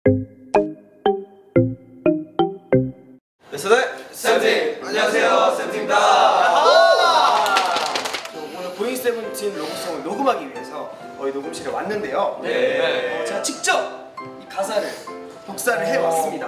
세븐틴! 안녕하세요, 세븐틴입니다. 오늘 보잉 세븐틴 로고송을 녹음하기 위해서 저희 녹음실에 왔는데요. 네. 제가 직접 이 가사를 복사를 해왔습니다.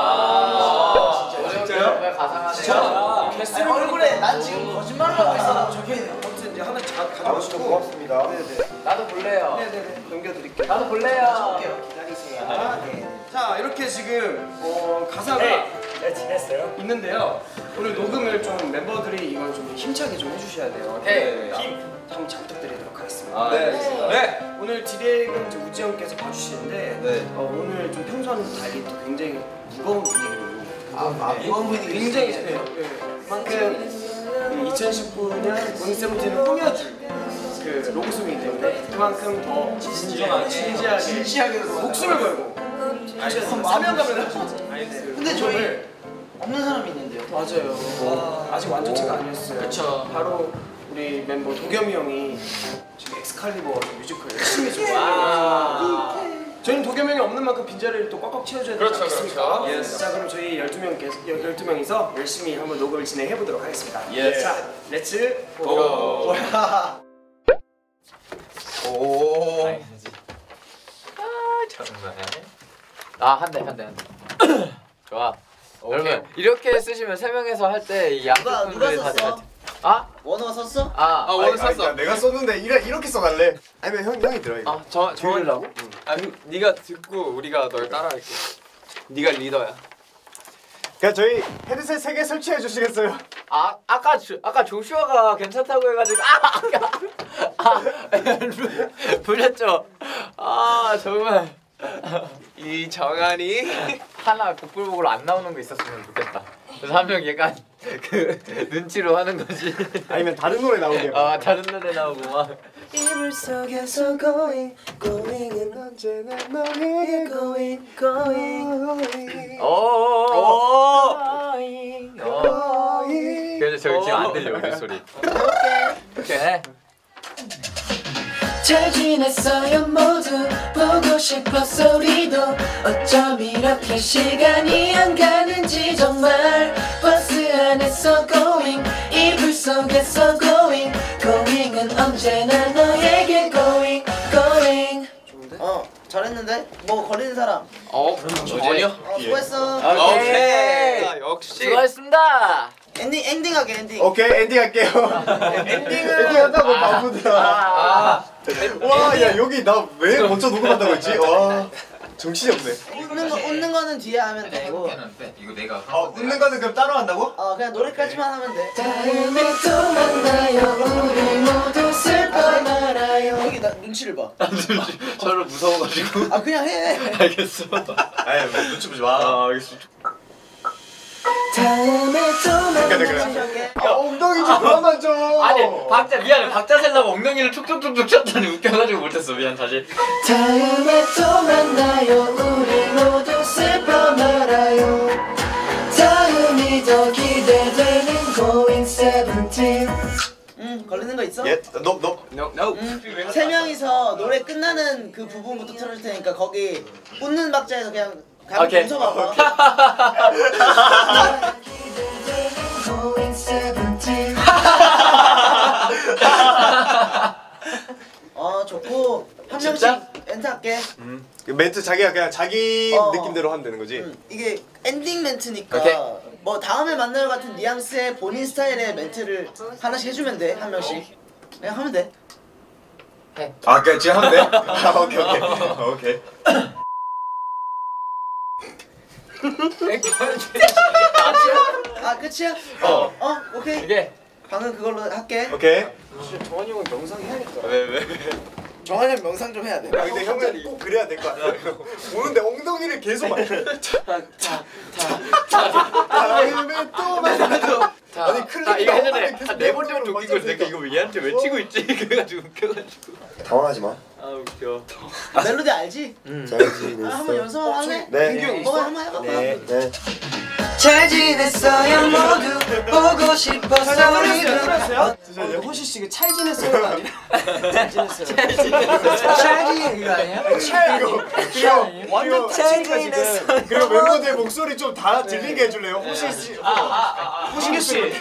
진짜요? 왜 가상하세요? 개수를 얼굴에 난 지금 거짓말을 하고 있어라고 적혀있네요. 아무튼 이제 하나씩 가져가시고 고맙습니다. 네네. 나도 볼래요. 네네네. 넘겨드릴게요. 나도 볼래요. 기다리세요. 네. 자, 이렇게 지금 가사가 지냈어요? 있는데요. 오늘 녹음을 좀 멤버들이 이걸 좀 힘차게 좀 해주셔야 돼요. 네. 한번 잘 부탁드리도록 하겠습니다. 아, 네. 오늘 디렉은 이제 우지 형께서 봐주시는데 네. 오늘 좀 평소와는 달리 또 굉장히 무거운 분위기로 무거운 분위기 굉장히 있으세요? 그만큼 2019년 보잉 세븐틴을 꾸며줄 그 로고송이기 때문에 그만큼 더 진지하게 목숨을 걸고 사명감을 가지고 근데 저희 없는 사람이 있는데요. 맞아요. 아직 완전체가 아니었어요. 그쵸. 바로 우리 멤버 도겸이 형이 지금 엑스칼리버 뮤지컬 열심히 지금 저희는 도겸이 형이 없는 만큼 빈자리를 또 꽉꽉 채워줘야 되지 않겠습니까? 그렇죠. 자, 그럼 저희 12명이서 열심히 한번 녹음을 진행해 보도록 하겠습니다. 예. 자, 렛츠 고! 고! 오. 정말. 한 대. 좋아. 여러분 이렇게 쓰시면 3명에서 할 때 이 양쪽 분들이 다 썼어? 아? 원호가 썼어? 원을 썼어. 내가 썼는데 이렇게 써달래. 아니면 형이 들어 이거. 들으려고? 네가 듣고 우리가 널 따라할게. 네가 리더야. 그냥 저희 헤드셋 3개 설치해 주시겠어요? 아까 조슈아가 괜찮다고 해가지고 불렸죠? 정말 이 정한이 하나 복불복으로 안 나오는 거 있었으면 좋겠다. 그래서 한 명 약간 그 눈치로 하는 거지. 아니면 다른 노래 나오게. 다른 노래 나오고 막. 이불 속에서 going은 언제나 너에게 going. 그래서 저기 지금 안 들려 우리 소리. 오케이. 잘 지냈어요 모두 보고 싶었어 우리도 어쩜 이렇게 시간이 안 가는지 정말 버스 안에서 going 이불 속에서 going은 언제나 너에게 going 잘했는데? 뭐 거리는 사람? 전혀. 수고했어. 오케이. 역시. 수고하셨습니다. 엔딩하게 엔딩. 오케이 엔딩 할게요. 엔딩 한다고 바보들아. 와, 야 여기 나 왜 먼저 녹음한다고 했지? 와, 정신이 없네. 웃는 거는 뒤에 하면 되고. 이거 내가. 웃는 거는 그럼 따로 한다고? 그냥 노래까지만 하면 돼. 다음에 또 만나요 우리 모두 슬퍼 말아요 여기 나 눈치를 봐. 저를 무서워가지고. 그냥 해. 알겠어. 아이 뭐 눈치 보지 마. 알겠어. 다음에 또 만나요 시작해. 엉덩이 좀 그만 좀. 아니 미안해 박자 세려고 엉덩이를 툭툭툭툭 쳤더니 웃겨가지고 못했어. 미안 다시. 다음에 또 만나요 우리 모두 슬퍼 말아요 다음이 더 기대되는 going seventeen 걸리는 거 있어? 예, 너. No. 세 명이서 노래 끝나는 그 부분부터 틀어줄 테니까 거기 웃는 박자에서 그냥 오케이. 웃어봐봐. going seventeen 좋고 한 진짜? 명씩 멘트 할게. 멘트 자기가 그냥 자기 어. 느낌대로 하면 되는 거지. 이게 엔딩 멘트니까 오케이. 뭐 다음에 만나요 같은 뉘앙스의 본인 스타일의 멘트를 하나씩 해주면 돼. 한 명씩 그냥 하면 돼. 그냥 지금 하면 돼? 오케이. 끝이야? 오케이. 이게 방금 그걸로 할게. 오케이. 정환이 형은 명상 해야겠다. 왜? 정한이 명상 좀 해야 돼. 근데 형은 꼭 그래야 될 거 아니야. 오는데 엉덩이를 계속 막. 다음에 또 만나요. 아니 클릭 이거 해전에 네 번째부터 웃긴 거지. 내가 이거 왜 얘한테 왜 치고 있지? 그래가지고 웃겨가지고. 당황하지 마. 웃겨. 멜로디 알지? 잘 지냈어. 한번 연습 한번 할래? 네. 민규 형 한번 해봐. 네. 잘 지냈어요 모두 보고 싶어서 우리도 호시 씨 이거 잘 지냈어요가 아니라 잘 지냈어요. 잘 지냈 이거 아니야? 완전 잘 잘 지냈어. 지냈어요. 그리고 멤버들 목소리 좀 다 들리게 해줄래요? 호시 씨. 호시 씨.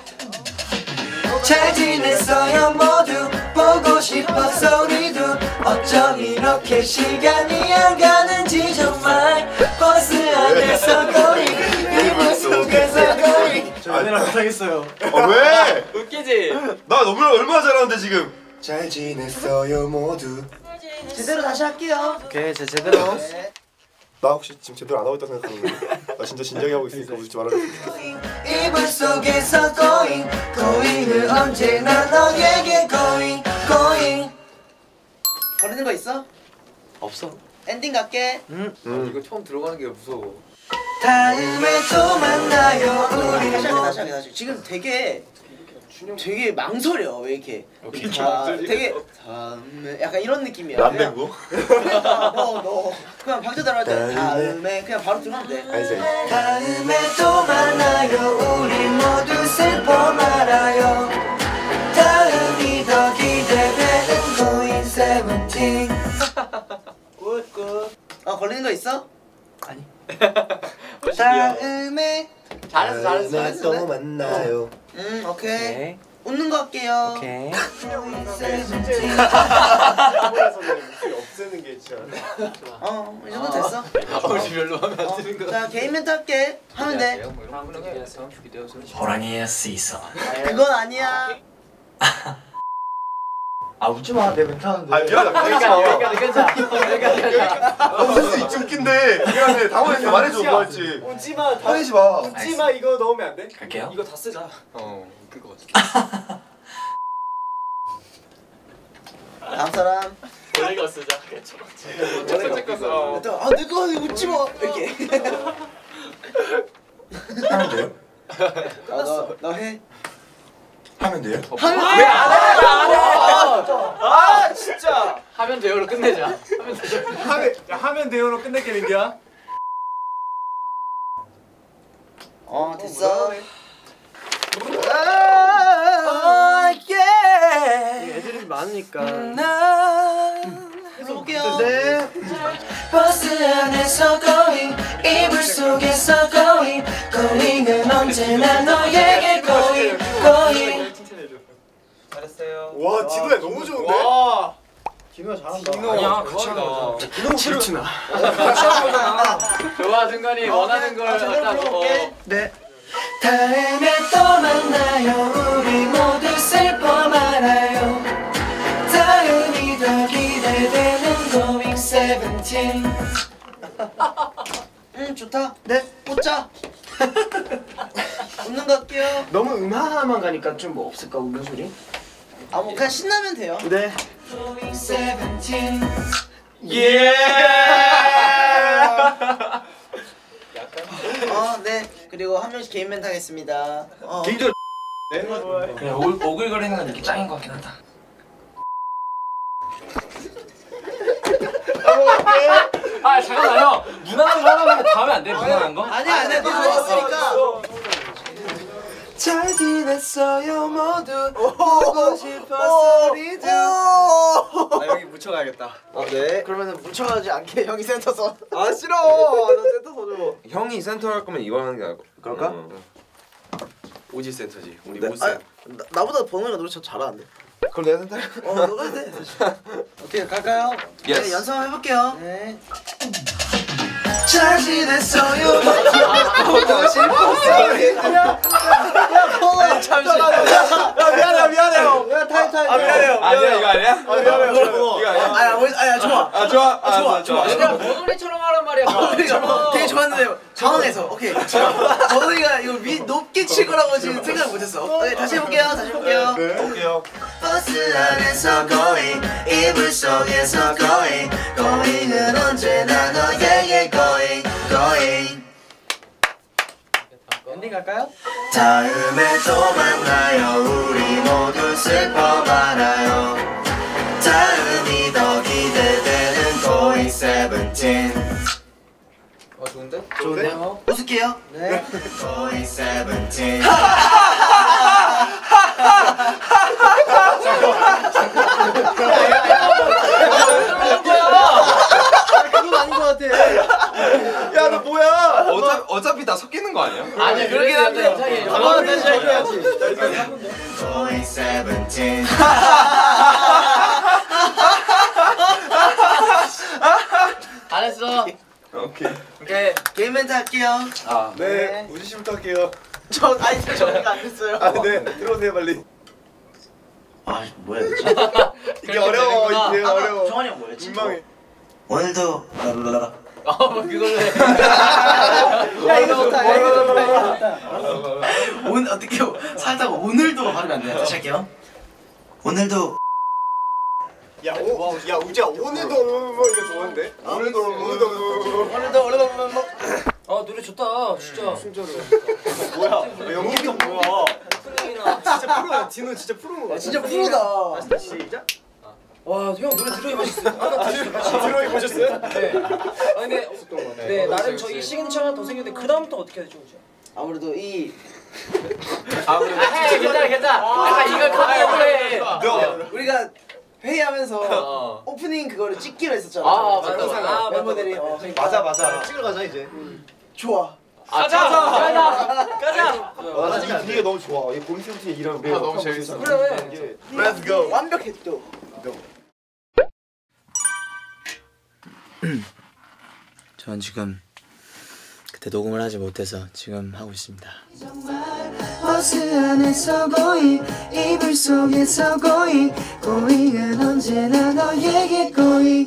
잘 지냈어요 모두 보고 싶어서 우리도 어쩜 이렇게 시간이 안 가는지 정말 버스 안에서 거리 이불 속에서 거리 아내랑 못하겠어요. 왜? 웃기지? 나 너무 얼마나 잘하는데 지금. 잘 지냈어요 모두. 제대로 다시 할게요. 오케이 제대로. 네. 나 혹시 지금 제대로 안 하고 있다고 생각하는데 나 진짜 진지하게 하고 있으니까 웃지 말아주세요. 이불 속에서 고잉을 언제나 너에게 고잉 버리는 거 있어? 없어. 엔딩 갈게. 이거 처음 들어가는 게 무서워. 다음에 또 만나요 우리 다시 할게. 지금 되게 망설여. 왜 이렇게? 되게 다음에 약간 이런 느낌이야. 안 되고? 너 그냥 박자대로 할 때 다음에 그냥 바로 들어가면 돼. 아니지. 다음에 또 만나요 우리 모두 슬퍼 말아요 다음이 더 기대되는 고잉 세븐틴 굿. 걸리는 거 있어? 다음에 잘했어. 또 만나요. 오케이. 웃는 거 할게요. 고잉 세븐틴 목소리 없애는 게 진짜. 이 정도 됐어. 우리 별로 하면 안 되는 거. 자, 개인 멘트 할게. 하면 돼. 호랑이의 시선. 그건 아니야. 아 웃지 마, 내 멘트 하는데. 아 미안하다. 웃을 수 있지 웃긴데. 미안해. 당황해서 말해줘 뭐 할지. 웃지마. 화내지 마. 웃지마 이거 넣으면 안 돼? 갈게요. 이거 다 쓰자. 웃길 것 같아. 다음 사람. 내가 쓰자. 첫 거서. 내가 웃지 마. 이렇게. 하면 돼요? 너 해. 하면 돼요? 진짜. 하면 돼요로 끝내자. 하면 돼요로 끝낼게 민기야. 됐어. 애들이 많으니까. 해볼게요. 네. 버스 안에서 고잉 이불 속에서 고잉은 언제나 너에게 고잉 잘했어요. 와 디도야 너무 좋은데? 와. 김우야 잘한다. 아니야 같이 하자. 디도 질투나. 좋아 승관이 원하는 걸 하자고. 네. 다음에 또 만나요 우리 모두 슬퍼 말아요 다음이 더 기대되는 고잉 세븐틴 좋다. 네. 웃자. 웃는 거 할게요. 너무 음하만 가니까 좀 뭐 없을까 웃는 소리? 뭐 그냥 신나면 돼요. 네. 고잉 세븐틴 예. 네. 그리고 한 명씩 개인 멘트 하겠습니다. 개인적으로 그냥 오글거리는 건 이렇게 짱인 것 같긴 하다. 아 잠깐만요. 무난한 거 하나 다음에 안 돼? 무난한 거? 아니야. 너 좋았으니까. 잘 지냈어요 모두 보고 싶었어 우리도 여기 묻혀가야겠다. 네. 그러면은 뭉쳐가지 않게 형이 센터 서. 아 싫어. 나 센터 서줘. 형이 센터 할 거면 이거 하는 게 나을 거. 그럴까? 오지 센터지. 우리 네. 오센. 나보다 번호가 노래 참 잘하는데. 그럼 내가 센터 할까? 너가 해. 오케이 갈까요? Yes. 네, 연습 한번 해볼게요. 네. 잘 지냈어요 보고 싶었어 우리도. 야 잠시. 미안해요. 야 타임. 미안해요. 아니야 이거 아니야? 미안해요. 이거 아니야? 아야 좋아. 좋아. 그냥 번호리처럼 하란 말이야. 되게 좋았는데 당황해서. 오케이. 번호리가 이거 높게 칠 거라고 지금 생각 못했어. 네, 다시 해볼게요. 네. 볼게요. 버스 안에서 고잉 이불 속에서 고잉은 언제나 너에게 고잉 엔딩 갈까요? 다음에 또 만나요 우리 모두 슬퍼 말아요 다음이 더 기대되는 고잉 세븐틴 좋은데? 좋은데요? 웃을게요. 네. 그건 아닌 것 같아. 야 너 뭐야? 어차피 다 섞이는 거 아니야? 아니 그렇긴 한데 한번 다시 해야지. 안 했어. 오케이. 오케이. 게임 멘트 할게요. 네, 우지 씨부터 할게요. 저 정리가 안 됐어요. 아, 네, 들어오세요 빨리. 아 뭐 해야 되지? 이게 어려워, 이게 어려워. 정환이 형 뭐였지? 민망해. 오늘도 뭐 그걸로 해. 야 이거 좋다. 오늘 어떻게 살다가 오늘도 발음이 안 돼. 다시 할게요. 오늘도 야, 야 우지야 오늘도 뭐 이거 좋은데? 오늘도 아 노래 좋다 진짜. 뭐야? 연기가 뭐야? 진짜 프로야. 진우 진짜 프로. 진짜 프로다. 시작. 와 형 노래 들으니 맛있어요. 아까 들어이 보셨어요? 네. 아 근데 네 나름 저희 시그니처 하나 더 생겼는데 그 다음부터 어떻게 해야 되죠? 아무래도 이 괜찮아. 아까 이걸 카메라로 해. 우리가 회의하면서 오프닝 그거를 찍기로 했었잖아. 아, 맞다. 아, 멤버들이 맞아. 찍으러 가자 이제. 좋아. 가자. 나 지금 분위기가 너무 좋아. 이 보이스부터 이런 매 너무 재밌어. 그래. Let's go. 완벽해 또. 전 지금 그때 녹음을 하지 못해서 지금 하고 있습니다. 버스 안에서 고잉 이불 속에서 고잉 고잉은 언제나 너에게 고잉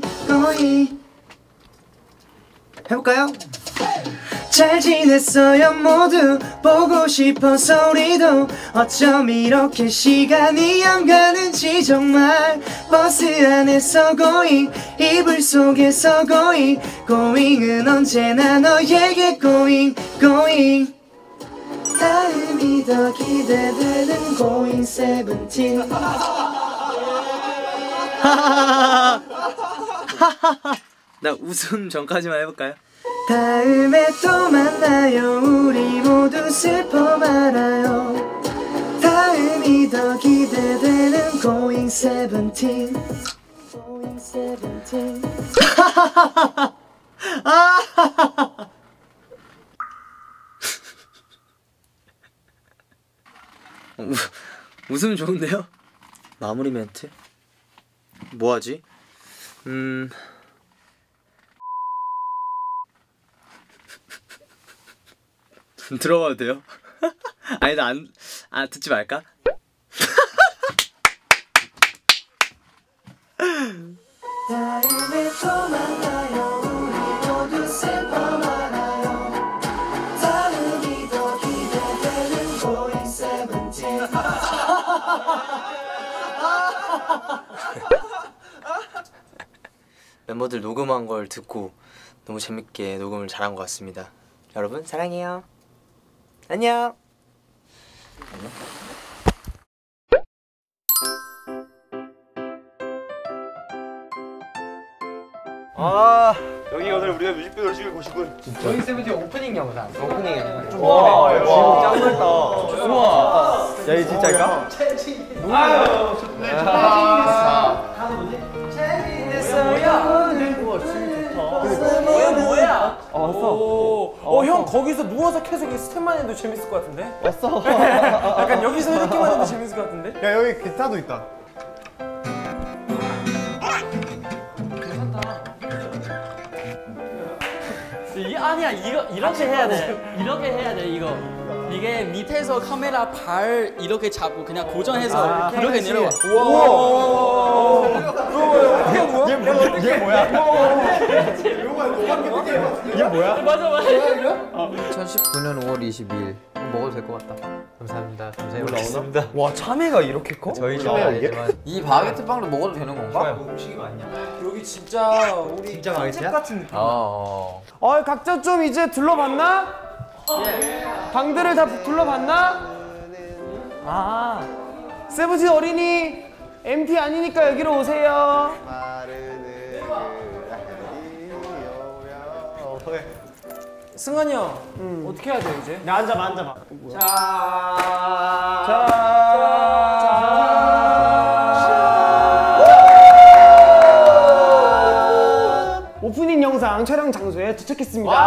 해볼까요? 잘 지냈어요 모두 보고 싶어서 우리도 어쩜 이렇게 시간이 안 가는지 정말 버스 안에서 고잉 이불 속에서 고잉 고잉은 언제나 너에게 고잉 다음이 더 기대되는 고잉 세븐틴 나 웃음 전까지만 해볼까요? 다음에 또 만나요 우리 모두 슬퍼 말아요 다음이 더 기대되는 고잉 세븐틴 웃음 좋은데요? 마무리 멘트? 뭐하지? 들어봐도 돼요? 아니 나 듣지 말까? 다음에 또 만나요 우리 모두 슬퍼 말아요 다음이 더 기대되는 고잉 세븐틴 멤버들 녹음한 걸 듣고 너무 재밌게 녹음을 잘한 것 같습니다. 여러분 사랑해요. 안녕. 아 여기 오늘 우리가 뮤직비디오를 찍을 곳이군. 고잉 세븐틴 오프닝 영상. 오프닝 영상. 와 짱 넓다. 우와. 야 이 진짜일까? 뭐야? 왔어. 형 거기서 누워서 계속 스텝만 해도 재밌을 것 같은데? 왔어. 약간 여기서 이렇게만 해도 재밌을 것 같은데? 야 여기 기타도 있다. 아니야 이렇게 해야 돼. 이렇게 해야 돼 이거. 이게 밑에서 카메라 발 이렇게 잡고 그냥 고정해서 이렇게 내려와. 우와. 얘 뭐야? 얘 뭐야? 맞아. 2019년 5월 22일 먹어도 될 것 같다. 감사합니다. 감사히 먹겠습니다. 와 참외가 이렇게 커? 저희 참외 아니지만 이 바게트 빵도 먹어도 되는 건가? 여기 진짜 우리 집 같은 느낌. 각자 좀 이제 둘러봤나? 방들을 다 둘러봤나? 세븐틴 어린이 MT 아니니까 여기로 오세요. 승관이 형 어떻게 해야 돼 이제? 야 앉아봐 앉아봐. 오프닝 영상 촬영 장소에 도착했습니다.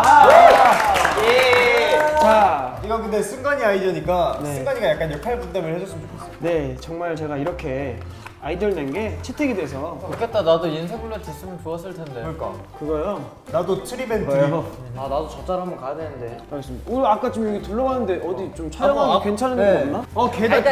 자, 이거 근데 승관이 아이디어니까 승관이가 약간 역할 분담을 해줬으면 좋겠어. 네 정말 제가 이렇게 아이디어를 낸 게 채택이 돼서 좋겠다. 나도 인쇄 블렛 있으면 좋았을 텐데. 그러니까 그거요. 나도 트리밴드. 아 나도 저 짤 한번 가야 되는데. 알겠습니다. 오늘 아까 좀 여기 둘러봤는데 어디 좀 촬영하기 괜찮은 데 없나?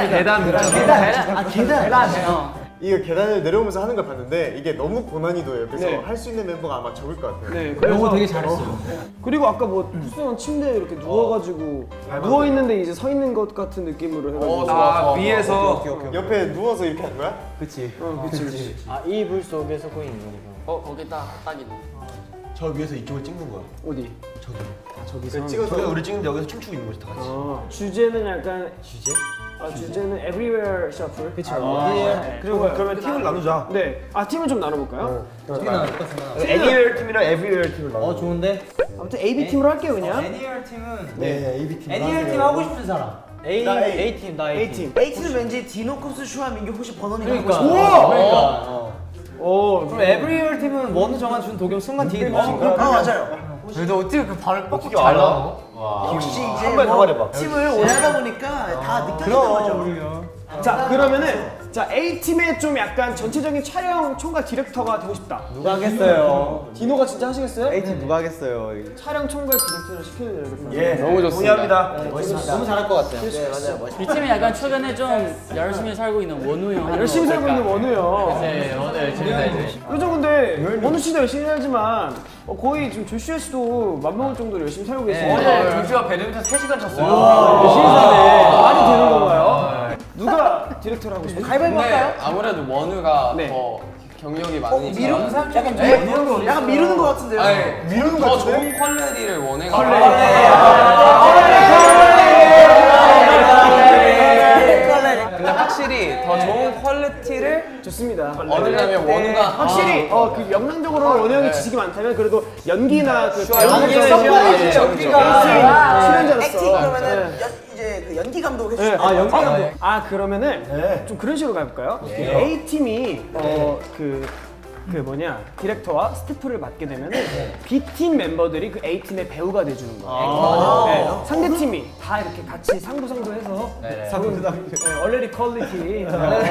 계단. 이거 계단을 내려오면서 하는 걸 봤는데 이게 너무 고난이도예요. 그래서 네. 할 수 있는 멤버가 아마 적을 것 같아요. 네, 그래서 되게 잘했어요. 그리고 아까 뭐 푸스형 침대에 이렇게 누워가지고 누워 있는데 이제 서 있는 것 같은 느낌으로 해가지고 위에서 옆에 누워서 이렇게 한 거야? 그치. 아 이불 속에서 고인 거. 거기 딱이네. 저 위에서 이쪽을 찍는 거야. 어디? 저기서 찍어서 우리 찍는데 여기서 춤추고 있는 거지 다 같이. 주제는 약간 주제? 주제는 Everywhere Shuffle. 그쵸. 그리고 그러면 팀을 나누자. 네. 팀을 좀 나눠볼까요? Anywhere 팀이랑 Everywhere 팀을 나누자. 좋은데? 아무튼 AB 팀으로 할게요 그냥. 애니얼 팀은 네, AB 팀. 애니얼 팀 하고 싶은 사람. A팀 나 A팀. A팀은 왠지 디노컵스 슈아 민규 혹시 번호니 그러니까. 그러니까. 오. 그럼 에브리얼 팀은 원우 정한 준 도겸 승관 뒤에 누구신가요? 맞아요. 근데 어떻게 그 발을 뻑뻑 잘 나와? 역시 이제 한번 더 말해봐. 팀을 오래 하다 보니까 다 느껴지는 거죠. 자 그러면은 A 팀의 좀 약간 전체적인 촬영 총괄 디렉터가 되고 싶다. 누가 하겠어요? 디노가 진짜 하시겠어요? A팀 누가 하겠어요? 촬영 총괄 디렉터를 시켜야 되겠다. 예, 너무 좋습니다. 동의합니다. 너무 잘할 것 같아요. 네 맞아요. 이 팀이 약간 최근에 좀 열심히 살고 있는 원우 형. 열심히 살고 있는 원우요. 네 오늘 열심히 살지. 그죠 근데 원우 씨도 열심히 살지만 거의 지금 조슈아 씨도 맘먹을 정도로 열심히 살고 계시고 어제 조슈아 배드민턴 3시간 쳤어요. 열심히 사네. 말이 되는 건가요? 누가 디렉터를 하고 싶어요? 가위바위보 할까요? 아무래도 원우가 네. 더 경력이 많으니까. 약간 미루는 것 같은데요? 미루는 거 더 같은데? 좋은 퀄리티를 원해가지고. 근데 확실히 더 좋은 퀄리티를 좋습니다. 얻으려면 원우가 확실히 그 역량적으로 원우 형이 지식이 많다면 그래도 연기나 그 연기는 출연자로서 액팅 그러면은 이제 그 연기 감독 해주시면 연기 감독. 그러면은 좀 그런 식으로 가볼까요? A 팀이 그 뭐냐 디렉터와 스태프를 맡게 되면은 B 팀 멤버들이 그 A 팀의 배우가 돼주는 거예요. 네, 상대 팀이 다 이렇게 같이 상부상조해서 얼레리 퀄리티,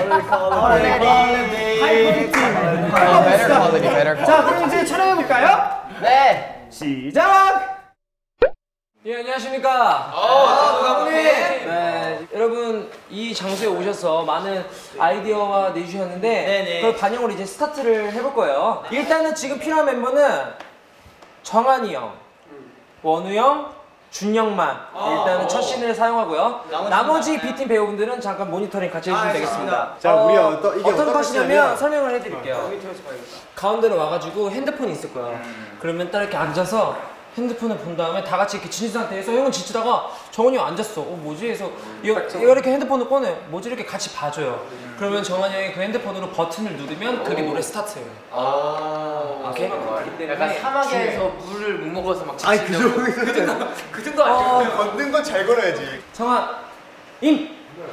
자 그럼 이제 촬영해 볼까요? 네. 시작. 예, 안녕하십니까. 감독님. 네, 여러분 이 장소에 오셔서 많은 아이디어가 내주셨는데 그걸 반영으로 이제 스타트를 해볼 거예요. 일단은 지금 필요한 멤버는 정한이 형, 원우 형, 준영만 일단은 첫 씬을 사용하고요. 나머지 B팀 배우분들은 잠깐 모니터링 같이 해주시면 되겠습니다. 자, 우리 이게 어떤 어떤 컷이냐면 설명을 해드릴게요. 가운데로 와가지고 핸드폰이 있을 거야. 그러면 딱 이렇게 앉아서 핸드폰을 본 다음에 다 같이 이렇게 지친 상태에서 형은 지치다가 정원이 형 앉았어. 뭐지? 해서 이거 이렇게 핸드폰을 꺼내. 뭐지? 이렇게 같이 봐줘요. 그러면 정원이 형이 그 핸드폰으로 버튼을 누르면 그게 노래 스타트예요. 오케이? 약간 사막에서 물을 못 먹어서 막 아니 그 정도 아니에요? 걷는 건 잘 걸어야지. 정한 임!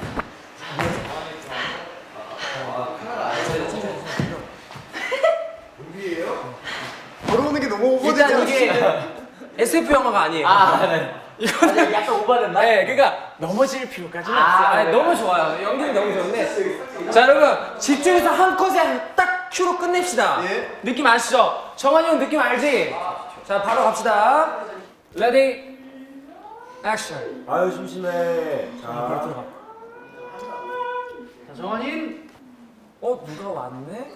걸어오는 게 너무 오버되지 일단 이게 SF 영화가 아니에요. 이거는 약간 오버됐나? 네, 그러니까 넘어질 필요까지는 없어요. 아니, 너무 좋아요. 연기는 너무 좋은데. 자, 여러분 집중해서 한 컷에 딱 큐로 끝냅시다. 느낌 아시죠? 정한이 형 느낌 알지? 자, 바로 갑시다. 레디, 액션. 아유 심심해. 자, 들어가. 자, 정한이. 누가 왔네?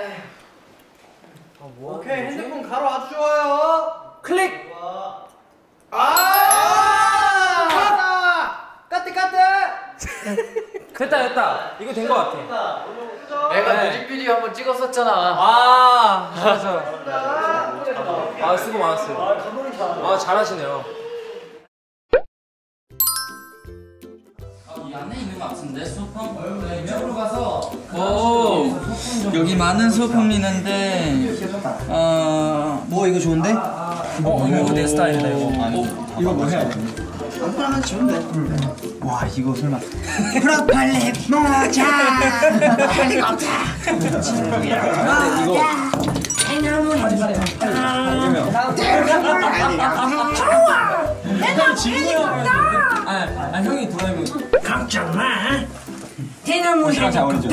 오케이 핸드폰 가로 아주 좋아요. 클릭. 됐다. 이거 된 거 같아. 내가 뮤직비디오 한번 찍었었잖아. 맞아. 수고 많았어요. 잘하시네요. 이 안에 있는 거 같은데 소품? 네, 이쪽으로 가서 여기 많은 소품이 있는데 뭐 이거 좋은데? 이거 내 스타일이다 이거. 이거 뭐 해야 돼? 아무거나 하나 주면 돼. 와 이거 설마 프로펠리 모자 헬리콥터 이거 형이 도라에몽 걱정 마 대나무 헬리콥터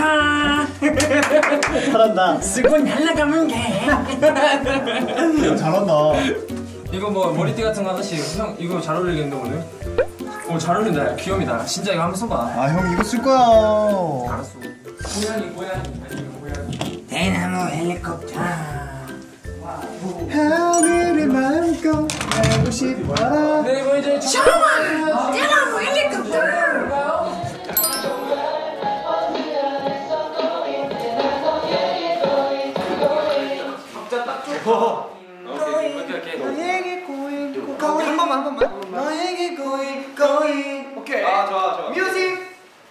잘한다. 쓰고 날아가면 돼. 잘한다. 이거 뭐 머리띠 같은 거 하나씩 형 이거 잘 어울리겠는데 오늘? 잘 어울린다. 귀염이다. 진짜 이거 한번 써봐. 아 형 이거 쓸 거야. 알았어. 고양이. 대나무 헬리콥터 하늘을 마음껏 날고 싶어라. 네 이거 이제 좋아 대나무 헬리콥터 너에게 고잉 한 번만 너에게 고잉 오케이 좋아. 뮤직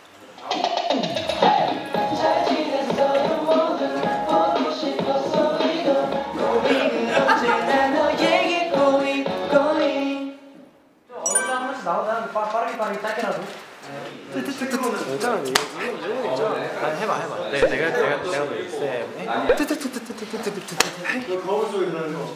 빠르게 짧게라도. 해봐. 내가 거울 속에 들어가는 거.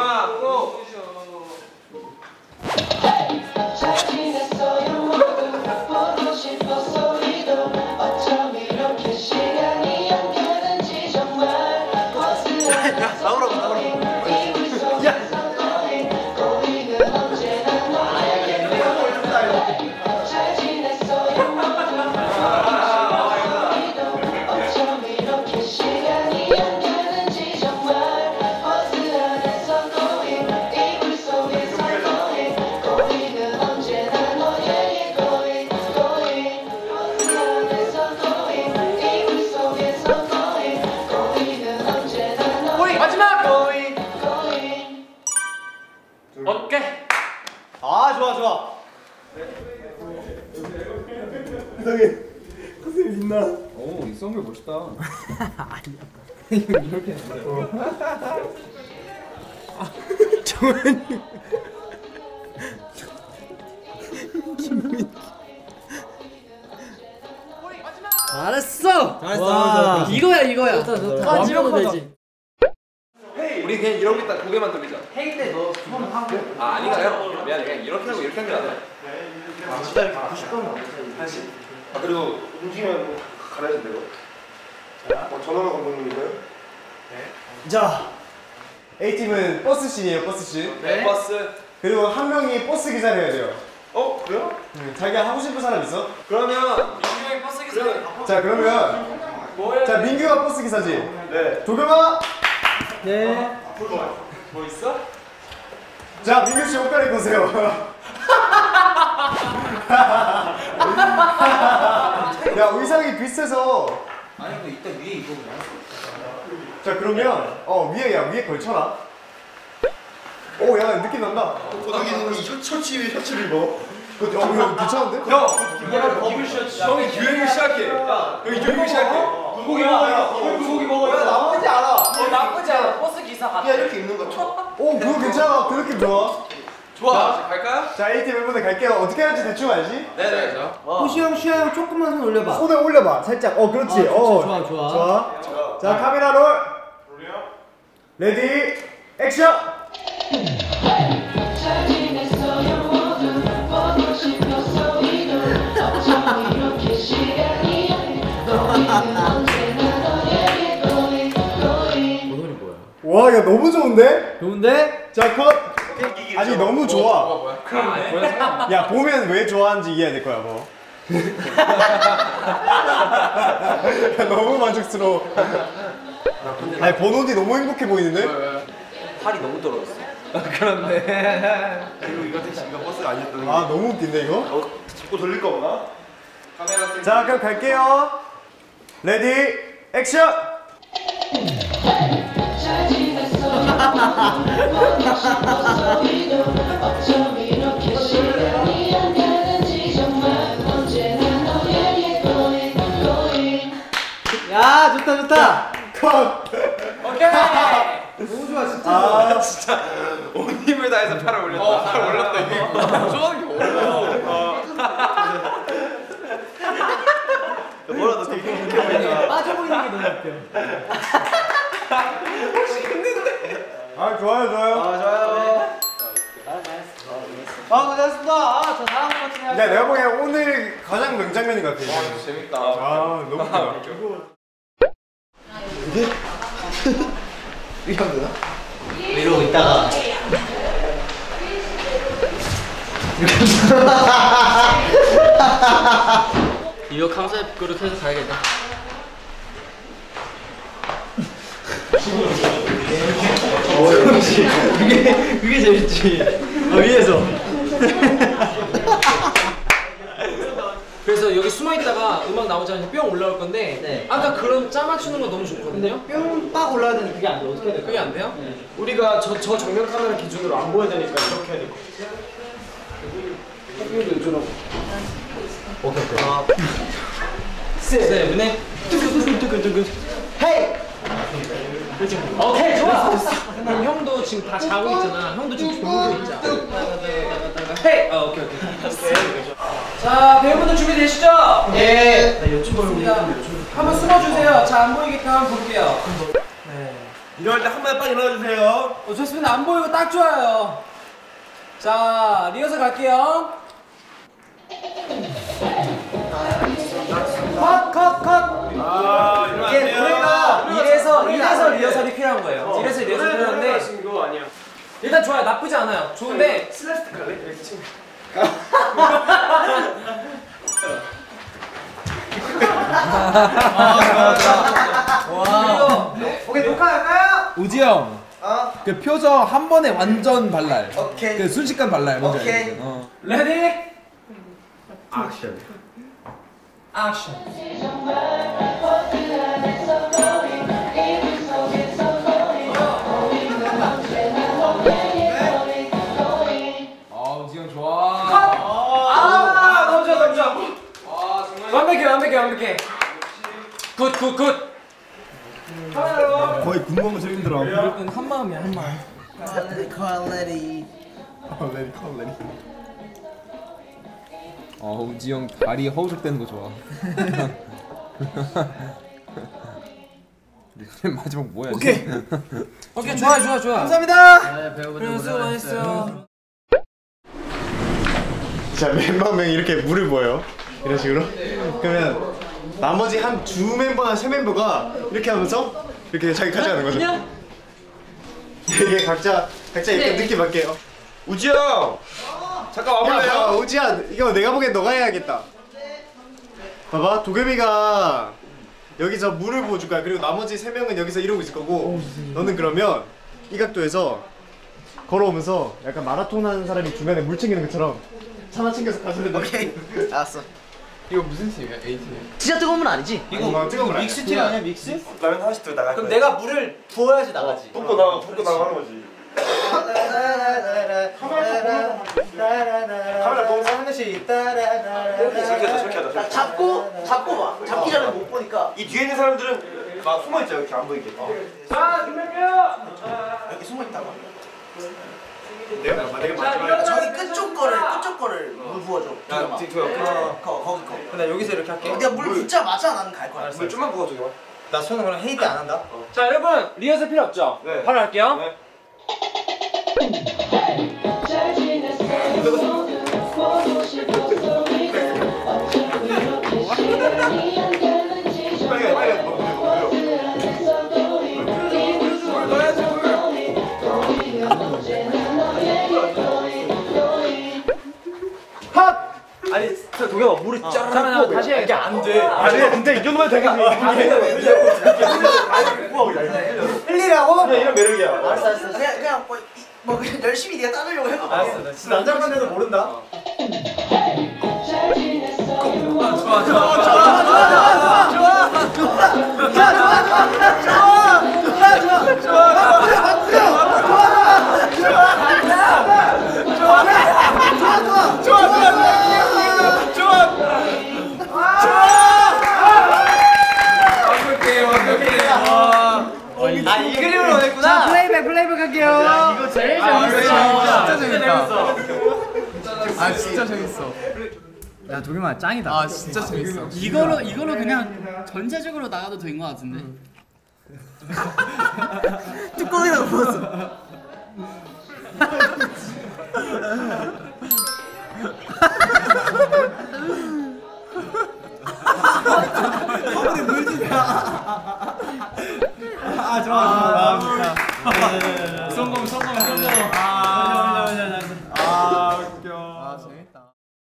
선생님 있나? 오, 이 선글 멋있다. 이렇게 했어요. 정한이. 잘했어. 잘했어. 이거야. 완벽하다. 되지. 우리 그냥 이러고 있다 고개만 돌리자. 회의 때너 수업 하고 아닌가요? 미안해. 그냥 이렇게 하고 이렇게 하는 게 나아요. 진짜 이렇게 90도는 한시. 그리고 움직이면 가려야 된대요. 전화로 감독님인가요? 자, A팀은 버스 씬이에요, 버스 씬. 네. 버스. 그리고 한 명이 버스 기사를 해야 돼요. 그래요? 자기가 하고 싶은 사람 있어? 그러면 민규 형이 버스 기사. 자, 그러면 자, 민규가 버스 기사지? 네. 도겸아! 네. 뭐 있어? 자, 민규 씨 옷 갈아입고 오세요. 야, 의상이 비슷해서. 아니 그 이따 위에 입어 그냥 자, 그러면 위에 걸쳐라. 오, 야, 느낌 난다. 고등이는 셔츠를 입어. 형 괜찮은데? 형, 형이 유행을 시작해. 형이 유행을 시작해. 불고기 먹어요. 불고기 먹어요. 나쁘지 않아. 나쁘지 않아. 버스 기사 같아. 이렇게 입는 거 좋아. 오, 그거 괜찮아. 그 느낌 좋아. 좋아. 갈까요? 자, A팀 멤버들 갈게요. 어떻게 할지 대충 알지? 네네. 시영 조금만 손 올려봐. 손을 올려봐. 살짝. 그렇지. 좋아. 자, 카메라 롤. 레디, 액션. 와, 야 너무 좋은데? 좋은데? 자, 컷. 아니 너무 좋아. 야, 보면 왜 좋아하는지 이해해야 될 거야, 뭐. 야, 너무 만족스러워. 아니, 번호디 너무 행복해 보이는데? 팔이 너무 떨어졌어 그렇네. 그리고 이거 대신 이거 버스가 아니었던. 아, 너무 웃긴데 이거? 자꾸 돌릴 거구나. 카메라. 자, 그럼 갈게요. 레디, 액션. 야 좋다. 컷. 오케이. 너무 좋아 진짜 아, 진짜 온 힘을 다 팔을 올렸다. 팔을 올렸다 이게. 좋아하는 게 어려워. 뭐라 너 되게 행복해 보인다. 빠져 보이는 게 너무 웃겨. 아 좋아요 좋아요. 좋아요. 고생하셨습니다. 저 다음 것 같은데. 야 내가 보기엔 오늘 가장 명장면인 것 같아. 재밌다. 아 너무 좋아. 이게 안 되나? 이러고 있다가 이거 컨셉 그렇게 해서 가야겠다. 그게 재밌지. 위에서. 그래서 여기 숨어 있다가 음악 나오자마자 뿅 올라올 건데 네. 아까 그런 짜 맞추는 거 너무 좋거든요. 뿅 빡 올라야 되는데 그게 안 돼. 어떻게 해야 돼? 그게 안 돼요? 우리가 저 정면 카메라 기준으로 안 보여야 되니까 이렇게 해야 될 것 같아. 햇빛도 요즘 세븐에 헤이. 오케이 좋아. 그럼 형도 지금 다 자고 있잖아. 형도 지금 졸고 있자. 헤이. 오케이. 자 배우분들 준비되시죠? 예. 나 여쭈보는 한번 숨어주세요. 자 안 보이게끔 한번 볼게요. 네. 일어날 때 한 번에 빨리 일어나주세요. 좋습니다. 안 보이고 딱 좋아요. 자 리허설 갈게요. 컷. 이게 노래가 이래서 리허설이 필요한 거예요. 이래서 리허설이 필요한데 거 아니야. 일단 좋아요. 나쁘지 않아요. 좋은데 슬랩스틱 할래? 이렇게 친구. 오케이 녹화할까요? 우지 형. 그 표정 한 번에 완전 발랄. 오케이. 그 순식간 발랄. 뭔지 오케이. 알지? 레디 액션. 우지 형 좋아. 너무 좋아. 완벽해. 굿. 거의 군복무 제일 힘들어. 이건 한 마음이야 한 마음. 퀄리티. 우지 형 다리 허우적대는 거 좋아. 마지막 뭐야? 오케이 좋아. 감사합니다. 네, 배우분들 그래 수고 많았어요. 자 멤버 한 명이 이렇게 물을 부어요. 이런 식으로. 그러면 나머지 한 두 멤버나 세 멤버가 이렇게 하면서 이렇게 자기 가져가는 거죠. 이게 각자 이렇게 느낌 할게요. 우지 형. 잠깐 와볼래요? 야, 우지야 이거 내가 보기엔 너가 해야겠다. 봐봐 도겸이가 여기서 물을 부어줄 거야. 그리고 나머지 세 명은 여기서 이러고 있을 거고 너는 그러면 이 각도에서 걸어오면서 약간 마라톤 하는 사람이 중간에 물 챙기는 것처럼 하나 챙겨서 가져야 돼. 오케이. 알았어. 이거 무슨 팀이야? A팀이야? 진짜 뜨거운 물 아니지? 이거 뜨거운 믹스 팀 아니야 믹스? 라면 하나씩 또 나갈 그럼 내가 물을 부어야지 나가지. 붓고 나가는 거지. 카메라 보면서 하나씩 저렇게 하자. 잡고 봐. 잡기 전에 못 보니까. 이 뒤에 있는 사람들은 막 숨어 있죠. 이렇게 안 보이게. 자 준비할게요. 이렇게 숨어 있다가. 내가 마지막에 저기 끝쪽 거를 물 부어줘. 야, 거기 거. 근데 여기서 이렇게 할게. 내가 물 붓자마자 나는 갈 거야. 물 좀만 부어 저기 와. 나 손은 그럼 회의 때 안 한다. 자 여러분 리허설 필요 없죠? 네. 바로 할게요. 네. 아니 도겸아 물이 짜. 다시 해. 이게 안 돼. 근데 이 정도면 되겠지. 흘리라고? 이런 매력이야. 알았어. 그냥 뭐 그냥 열심히 네가 따르려고 해봐. 알았어. 남자만 해도 모른다. 아, 이 그림을 원했구나. 플레이백 할게요. 이거 제일 재밌어. 진짜 재밌다. 아 진짜 재밌어. 야 도겸아 짱이다. 아 진짜 재밌어. 이걸로 그냥 전체적으로 나가도 된 것 같은데. 뚜껑이라고 부었어. 어머니 물지 마. 아 좋아. 성공. 아 웃겨. 아 재밌다.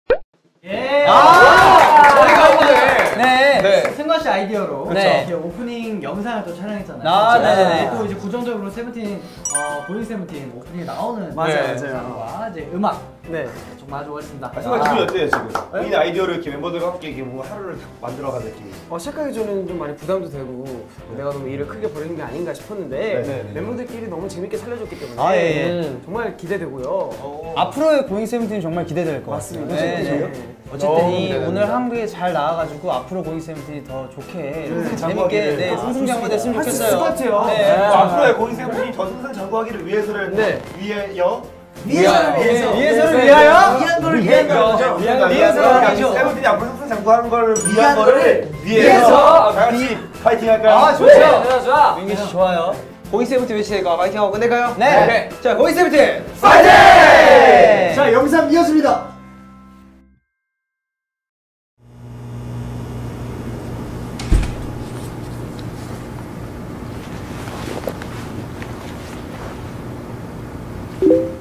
네. 승관 씨 아이디어로 네. 이렇게 오프닝 영상을 또 촬영했잖아요. 아, 네네네. 또 이제 고정적으로 세븐틴 보잉 세븐틴 오프닝에 나오는 맞아요. 영상과 이제 음악 네. 정말 좋았습니다. 승관 기분이 어때요 지금? 본인 아이디어를 이렇게 멤버들과 함께 이렇게 뭔가 하루를 딱 만들어가는 느낌이. 시작하기 전에는 좀 많이 부담도 되고 내가 너무 일을 크게 벌이는 게 아닌가 싶었는데 네네네. 멤버들끼리 너무 재밌게 살려줬기 때문에 아, 예. 정말 기대되고요. 앞으로의 고잉 세븐틴 정말 기대될 것 맞습니다. 같습니다. 어쨌든 오늘 한국에 잘 나와가지고 앞으로 고잉 세븐틴이 더 좋게 재밌게 승승장구됐으면 할 수 있을 좋겠어요. 것 같아요. 네. 앞으로의 고잉 세븐틴이 더 승승장구하기를 위해서를 위하여 위해서를 위하여 위해서 세븐틴이 앞으로 승승장구하는 걸 위한 거를 위해서 다 같이 파이팅 할까요? 아 좋아. 민규 씨 좋아요. 고잉 세븐틴 외치니까 파이팅 하고 끝낼까요? 네. 자 고잉 세븐틴 파이팅! 자 영상 이어집니다. 네.